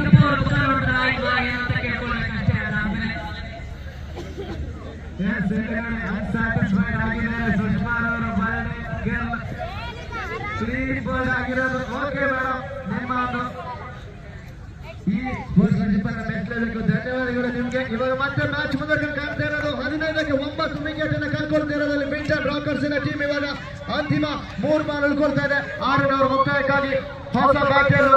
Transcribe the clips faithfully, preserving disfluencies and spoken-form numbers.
ಧನ್ಯವಾದಗಳು ನಿಮಗೆ. ಇವಾಗ ಮತ್ತೆ ಮ್ಯಾಚ್ ಮುಂದಕ್ಕೆ ಕಾಣ್ತಾ ಇರೋದು ಹದಿನೈದಕ್ಕೆ ಒಂಬತ್ತು ವಿಕೆಟ್ ಅನ್ನು ಕಳ್ಕೊಳ್ತಿರೋದ್ರಲ್ಲಿ ಮಿಂಟನ್ ರಾಕರ್ಸ್ ಟೀಮ್ ಇವಾಗ ಅಂತಿಮ ಮೂರು ಬಾಲ್ ಉಳ್ಕೊಳ್ತಾ ಇದೆ. ಆರನವರು ಮುಕ್ತಾಯಕ್ಕಾಗಿ ಹೊಸ ಬ್ಯಾಟರ್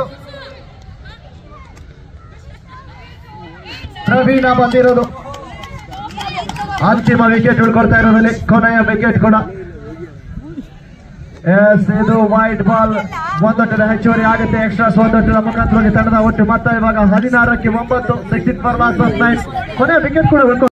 ಪ್ರವೀಣ ಬಂದಿರೋದು. ಅಂತಿಮ ವಿಕೆಟ್ ಉಳ್ಕೊಳ್ತಾ ಇರೋದ್ರಲ್ಲಿ ಕೊನೆಯ ವಿಕೆಟ್ ಕೂಡ. ಎಸ್, ಇದು ವೈಟ್ ಬಾಲ್ ಒಂದೊಟ್ಟದ ಹೆಚ್ಚುವರಿ ಆಗುತ್ತೆ. ಎಕ್ಸ್ಟ್ರಾಸ್ ಒಂದೊಟ್ಟದ ಮುಖಾಂತರವಾಗಿ ತಂಡದ ಒಟ್ಟು ಮೊತ್ತ ಇವಾಗ ಹದಿನಾರಕ್ಕೆ ಒಂಬತ್ತು. Sixteen for lost of nine. ಕೊನೆಯ ವಿಕೆಟ್ ಕೂಡ